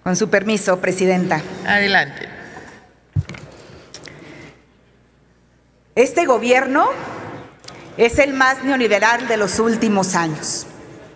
Con su permiso, Presidenta. Adelante. Este gobierno es el más neoliberal de los últimos años.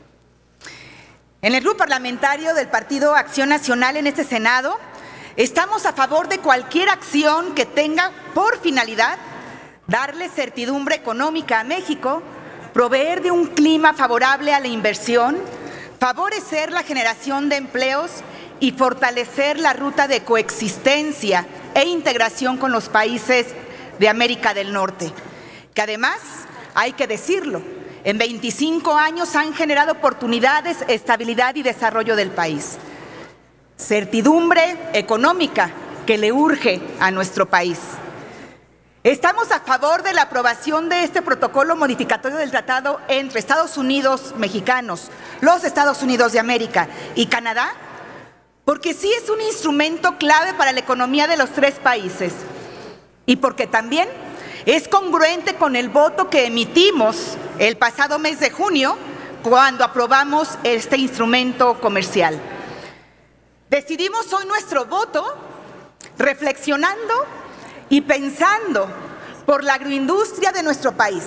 En el grupo parlamentario del Partido Acción Nacional en este Senado, estamos a favor de cualquier acción que tenga por finalidad darle certidumbre económica a México, proveer de un clima favorable a la inversión, favorecer la generación de empleos y fortalecer la ruta de coexistencia e integración con los países de América del Norte, que además, hay que decirlo, en 25 años han generado oportunidades, estabilidad y desarrollo del país. Certidumbre económica que le urge a nuestro país. Estamos a favor de la aprobación de este protocolo modificatorio del tratado entre Estados Unidos mexicanos, los Estados Unidos de América y Canadá, porque sí es un instrumento clave para la economía de los tres países y porque también es congruente con el voto que emitimos el pasado mes de junio cuando aprobamos este instrumento comercial. Decidimos hoy nuestro voto reflexionando y pensando por la agroindustria de nuestro país,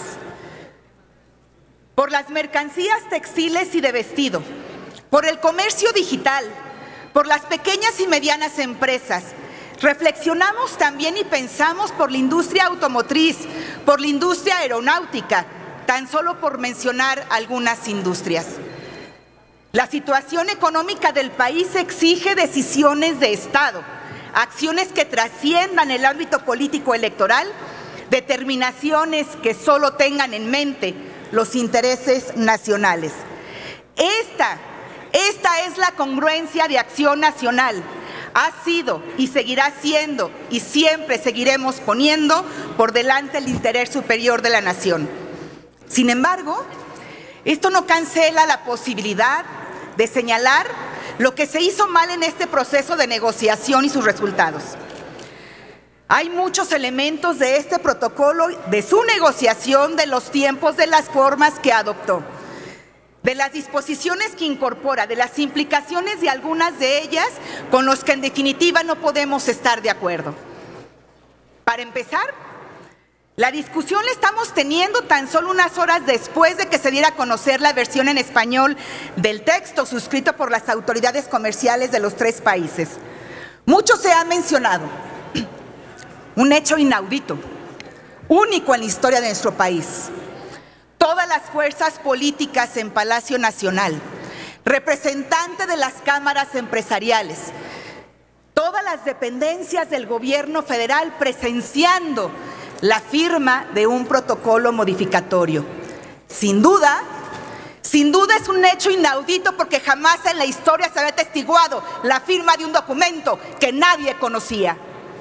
por las mercancías textiles y de vestido, por el comercio digital, por las pequeñas y medianas empresas. Reflexionamos también y pensamos por la industria automotriz, por la industria aeronáutica, tan solo por mencionar algunas industrias. La situación económica del país exige decisiones de Estado, acciones que trasciendan el ámbito político electoral, determinaciones que solo tengan en mente los intereses nacionales. Esta es la congruencia de Acción Nacional. Ha sido y seguirá siendo y siempre seguiremos poniendo por delante el interés superior de la nación. Sin embargo, esto no cancela la posibilidad de señalar lo que se hizo mal en este proceso de negociación y sus resultados. Hay muchos elementos de este protocolo, de su negociación, de los tiempos, de las formas que adoptó, de las disposiciones que incorpora, de las implicaciones de algunas de ellas con los que en definitiva no podemos estar de acuerdo. Para empezar, la discusión la estamos teniendo tan solo unas horas después de que se diera a conocer la versión en español del texto suscrito por las autoridades comerciales de los tres países. Mucho se ha mencionado, un hecho inaudito, único en la historia de nuestro país. Todas las fuerzas políticas en Palacio Nacional, representante de las cámaras empresariales, todas las dependencias del gobierno federal presenciando la firma de un protocolo modificatorio. Sin duda es un hecho inaudito porque jamás en la historia se había atestiguado la firma de un documento que nadie conocía.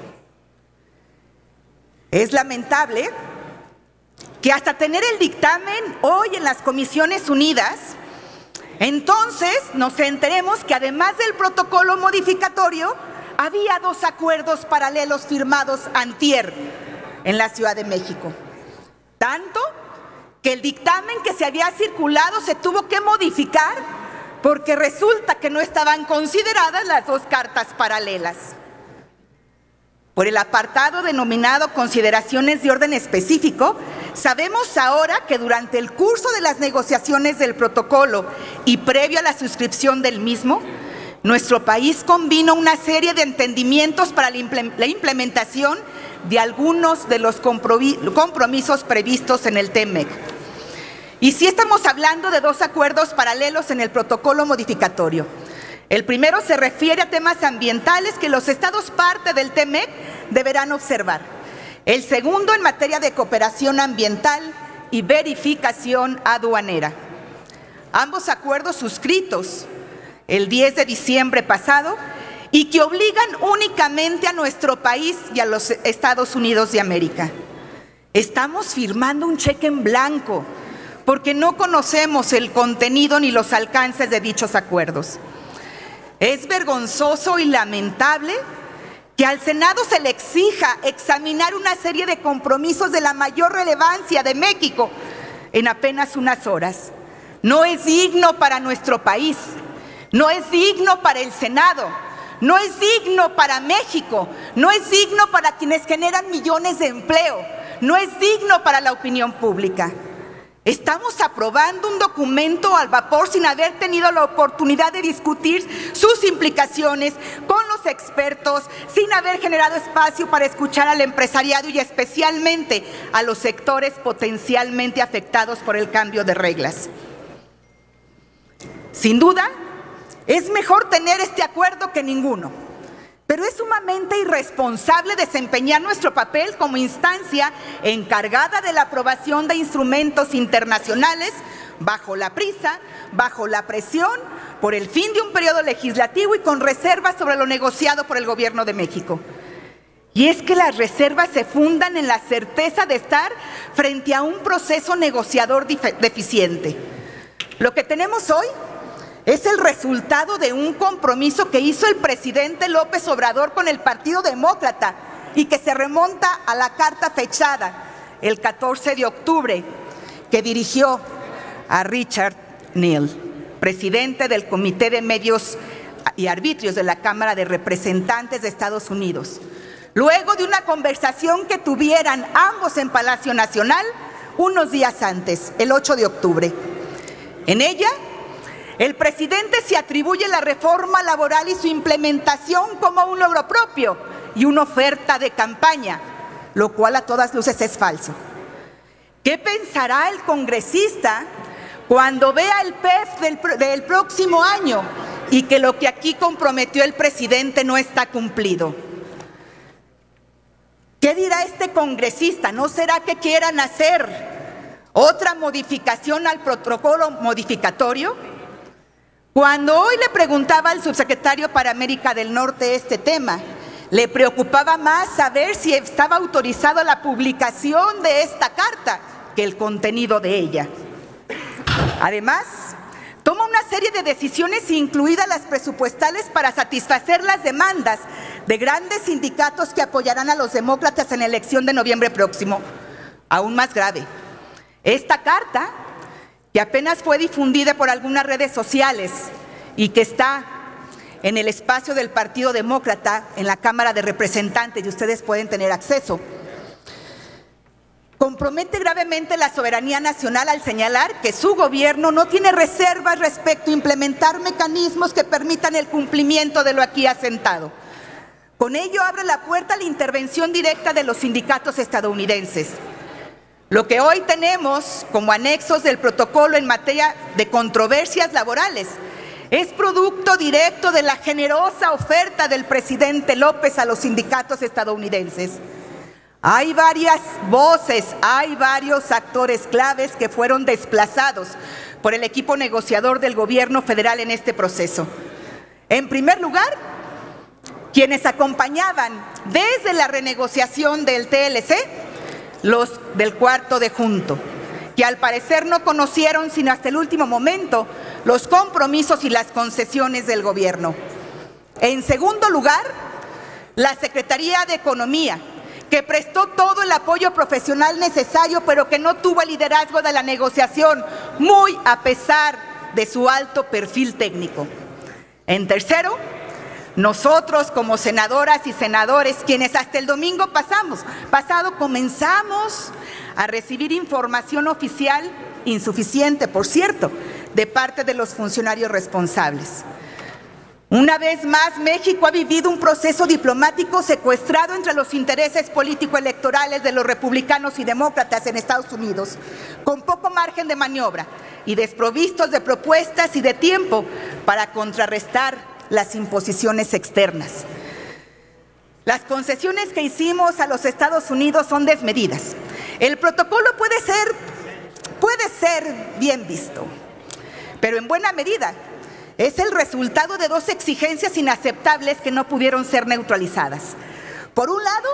Es lamentable que hasta tener el dictamen hoy en las Comisiones Unidas, entonces nos enteremos que además del protocolo modificatorio, había dos acuerdos paralelos firmados antier en la Ciudad de México. Tanto que el dictamen que se había circulado se tuvo que modificar porque resulta que no estaban consideradas las dos cartas paralelas. Por el apartado denominado Consideraciones de orden específico, sabemos ahora que durante el curso de las negociaciones del protocolo y previo a la suscripción del mismo, nuestro país combinó una serie de entendimientos para la implementación de algunos de los compromisos previstos en el TEMEC. Y sí estamos hablando de dos acuerdos paralelos en el protocolo modificatorio. El primero se refiere a temas ambientales que los estados parte del TEMEC deberán observar. El segundo en materia de cooperación ambiental y verificación aduanera. Ambos acuerdos suscritos el 10 de diciembre pasado y que obligan únicamente a nuestro país y a los Estados Unidos de América. Estamos firmando un cheque en blanco porque no conocemos el contenido ni los alcances de dichos acuerdos. Es vergonzoso y lamentable que al Senado se le exija examinar una serie de compromisos de la mayor relevancia de México en apenas unas horas. No es digno para nuestro país, no es digno para el Senado, no es digno para México, no es digno para quienes generan millones de empleo, no es digno para la opinión pública. Estamos aprobando un documento al vapor sin haber tenido la oportunidad de discutir sus implicaciones con los expertos, sin haber generado espacio para escuchar al empresariado y especialmente a los sectores potencialmente afectados por el cambio de reglas. Sin duda, es mejor tener este acuerdo que ninguno. Pero es sumamente irresponsable desempeñar nuestro papel como instancia encargada de la aprobación de instrumentos internacionales bajo la prisa, bajo la presión, por el fin de un periodo legislativo y con reservas sobre lo negociado por el Gobierno de México. Y es que las reservas se fundan en la certeza de estar frente a un proceso negociador deficiente. Lo que tenemos hoy es el resultado de un compromiso que hizo el presidente López Obrador con el Partido Demócrata y que se remonta a la carta fechada el 14 de octubre que dirigió a Richard Neal, presidente del Comité de Medios y Arbitrios de la Cámara de Representantes de Estados Unidos, luego de una conversación que tuvieran ambos en Palacio Nacional unos días antes, el 8 de octubre. En ella, el presidente se atribuye la reforma laboral y su implementación como un logro propio y una oferta de campaña, lo cual a todas luces es falso. ¿Qué pensará el congresista cuando vea el PEF del próximo año y que lo que aquí comprometió el presidente no está cumplido? ¿Qué dirá este congresista? ¿No será que quieran hacer otra modificación al protocolo modificatorio? Cuando hoy le preguntaba al subsecretario para América del Norte este tema, le preocupaba más saber si estaba autorizada la publicación de esta carta que el contenido de ella. Además, toma una serie de decisiones, incluidas las presupuestales, para satisfacer las demandas de grandes sindicatos que apoyarán a los demócratas en la elección de noviembre próximo. Aún más grave, esta carta, que apenas fue difundida por algunas redes sociales y que está en el espacio del Partido Demócrata en la Cámara de Representantes y ustedes pueden tener acceso, compromete gravemente la soberanía nacional al señalar que su gobierno no tiene reservas respecto a implementar mecanismos que permitan el cumplimiento de lo aquí asentado. Con ello abre la puerta a la intervención directa de los sindicatos estadounidenses. Lo que hoy tenemos como anexos del protocolo en materia de controversias laborales es producto directo de la generosa oferta del presidente López a los sindicatos estadounidenses. Hay varias voces, hay varios actores claves que fueron desplazados por el equipo negociador del gobierno federal en este proceso. En primer lugar, quienes acompañaban desde la renegociación del TLC, los del cuarto de junto, que al parecer no conocieron sino hasta el último momento los compromisos y las concesiones del gobierno. En segundo lugar, la Secretaría de Economía, que prestó todo el apoyo profesional necesario, pero que no tuvo el liderazgo de la negociación, muy a pesar de su alto perfil técnico. En tercero, nosotros como senadoras y senadores, quienes hasta el domingo pasado comenzamos a recibir información oficial, insuficiente por cierto, de parte de los funcionarios responsables. Una vez más, México ha vivido un proceso diplomático secuestrado entre los intereses político-electorales de los republicanos y demócratas en Estados Unidos, con poco margen de maniobra y desprovistos de propuestas y de tiempo para contrarrestar las imposiciones externas. Las concesiones que hicimos a los Estados Unidos son desmedidas. El protocolo puede ser bien visto, pero en buena medida es el resultado de dos exigencias inaceptables que no pudieron ser neutralizadas. Por un lado,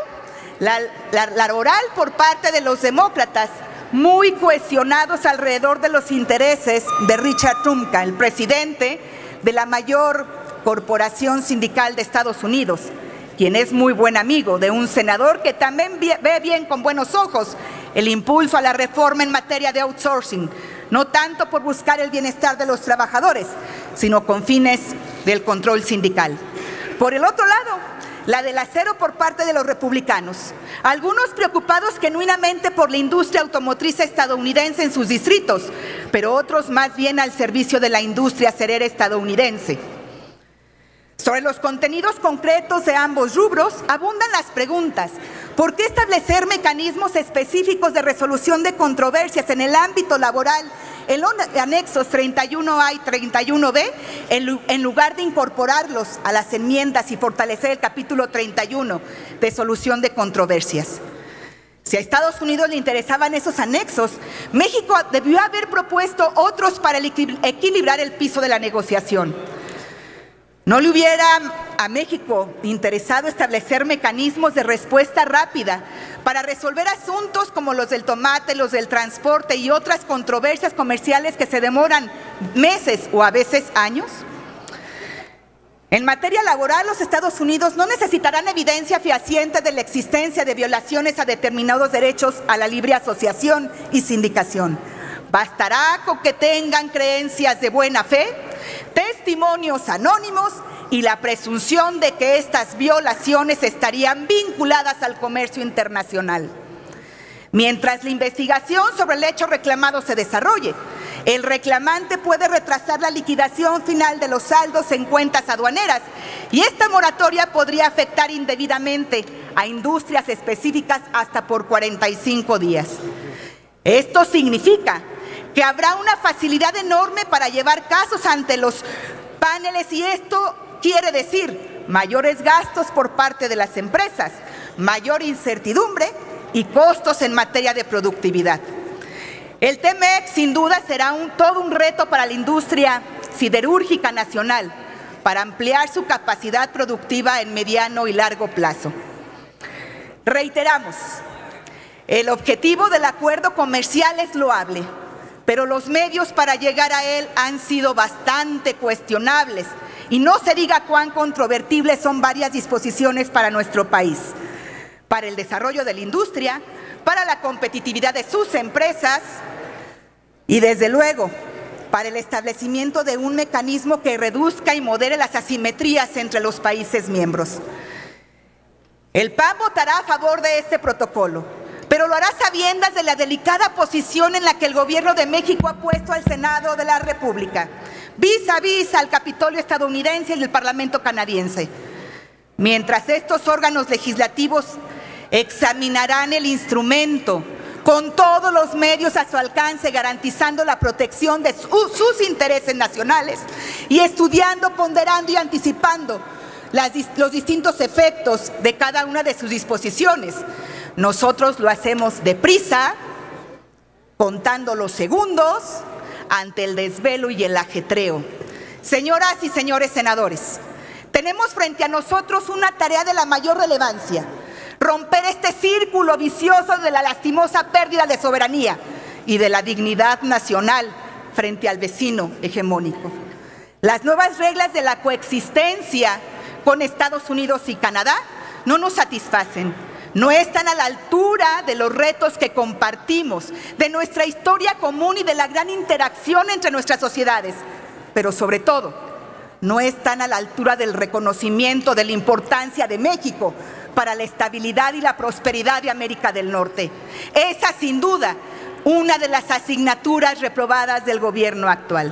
la oral por parte de los demócratas, muy cohesionados alrededor de los intereses de Richard Trumka, el presidente de la mayor corporación sindical de Estados Unidos, quien es muy buen amigo de un senador que también ve bien con buenos ojos el impulso a la reforma en materia de outsourcing, no tanto por buscar el bienestar de los trabajadores, sino con fines del control sindical. Por el otro lado, la del acero por parte de los republicanos. Algunos preocupados genuinamente por la industria automotriz estadounidense en sus distritos, pero otros más bien al servicio de la industria acerera estadounidense. Sobre los contenidos concretos de ambos rubros, abundan las preguntas. ¿Por qué establecer mecanismos específicos de resolución de controversias en el ámbito laboral en los anexos 31A y 31B, en lugar de incorporarlos a las enmiendas y fortalecer el capítulo 31 de solución de controversias? Si a Estados Unidos le interesaban esos anexos, México debió haber propuesto otros para equilibrar el piso de la negociación. ¿No le hubiera a México interesado establecer mecanismos de respuesta rápida para resolver asuntos como los del tomate, los del transporte y otras controversias comerciales que se demoran meses o a veces años? En materia laboral, los Estados Unidos no necesitarán evidencia fehaciente de la existencia de violaciones a determinados derechos a la libre asociación y sindicación. Bastará con que tengan creencias de buena fe, testimonios anónimos y la presunción de que estas violaciones estarían vinculadas al comercio internacional. Mientras la investigación sobre el hecho reclamado se desarrolle, el reclamante puede retrasar la liquidación final de los saldos en cuentas aduaneras y esta moratoria podría afectar indebidamente a industrias específicas hasta por 45 días. Esto significa que habrá una facilidad enorme para llevar casos ante los paneles y esto quiere decir mayores gastos por parte de las empresas, mayor incertidumbre y costos en materia de productividad. El TEMEC sin duda será todo un reto para la industria siderúrgica nacional para ampliar su capacidad productiva en mediano y largo plazo. Reiteramos, el objetivo del acuerdo comercial es loable, pero los medios para llegar a él han sido bastante cuestionables y no se diga cuán controvertibles son varias disposiciones para nuestro país, para el desarrollo de la industria, para la competitividad de sus empresas y desde luego para el establecimiento de un mecanismo que reduzca y modere las asimetrías entre los países miembros. El PAN votará a favor de este protocolo, pero lo hará a sabiendas de la delicada posición en la que el Gobierno de México ha puesto al Senado de la República, vis a vis al Capitolio estadounidense y el Parlamento canadiense. Mientras estos órganos legislativos examinarán el instrumento con todos los medios a su alcance, garantizando la protección de sus intereses nacionales y estudiando, ponderando y anticipando los distintos efectos de cada una de sus disposiciones. Nosotros lo hacemos deprisa, contando los segundos, ante el desvelo y el ajetreo. Señoras y señores senadores, tenemos frente a nosotros una tarea de la mayor relevancia: romper este círculo vicioso de la lastimosa pérdida de soberanía y de la dignidad nacional frente al vecino hegemónico. Las nuevas reglas de la coexistencia con Estados Unidos y Canadá no nos satisfacen, no están a la altura de los retos que compartimos, de nuestra historia común y de la gran interacción entre nuestras sociedades, pero sobre todo, no están a la altura del reconocimiento de la importancia de México para la estabilidad y la prosperidad de América del Norte. Esa, sin duda, una de las asignaturas reprobadas del gobierno actual.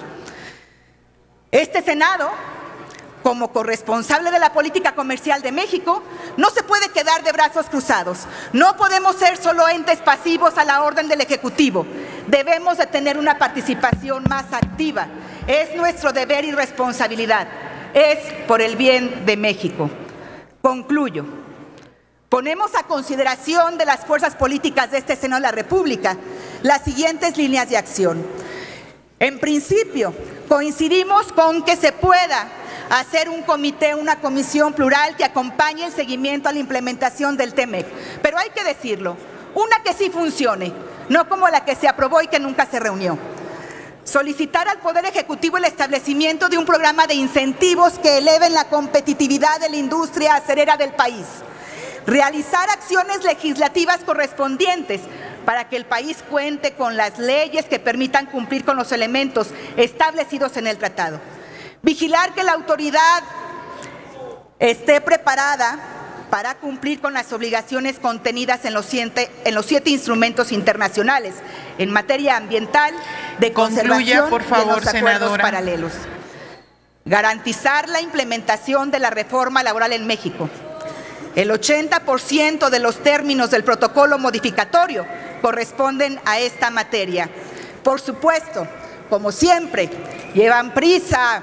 Este Senado, como corresponsable de la política comercial de México, no se puede quedar de brazos cruzados. No podemos ser solo entes pasivos a la orden del Ejecutivo. Debemos de tener una participación más activa. Es nuestro deber y responsabilidad. Es por el bien de México. Concluyo. Ponemos a consideración de las fuerzas políticas de este Senado de la República las siguientes líneas de acción. En principio, coincidimos con que se pueda hacer un comité, una comisión plural que acompañe el seguimiento a la implementación del TEMEC. Pero hay que decirlo, una que sí funcione, no como la que se aprobó y que nunca se reunió. Solicitar al Poder Ejecutivo el establecimiento de un programa de incentivos que eleven la competitividad de la industria acerera del país. Realizar acciones legislativas correspondientes para que el país cuente con las leyes que permitan cumplir con los elementos establecidos en el tratado. Vigilar que la autoridad esté preparada para cumplir con las obligaciones contenidas en los 7 instrumentos internacionales en materia ambiental, de conservación por favor, y en los acuerdos senadora. paralelos. Garantizar la implementación de la reforma laboral en México. El 80% de los términos del protocolo modificatorio corresponden a esta materia. Por supuesto, como siempre, llevan prisa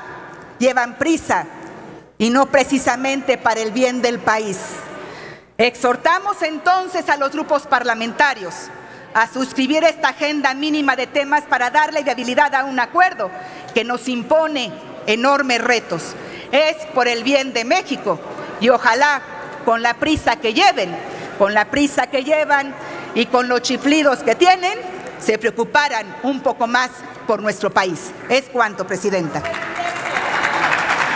y no precisamente para el bien del país. Exhortamos entonces a los grupos parlamentarios a suscribir esta agenda mínima de temas para darle viabilidad a un acuerdo que nos impone enormes retos. Es por el bien de México y ojalá con la prisa que llevan y con los chiflidos que tienen, se preocuparan un poco más por nuestro país. Es cuanto, Presidenta.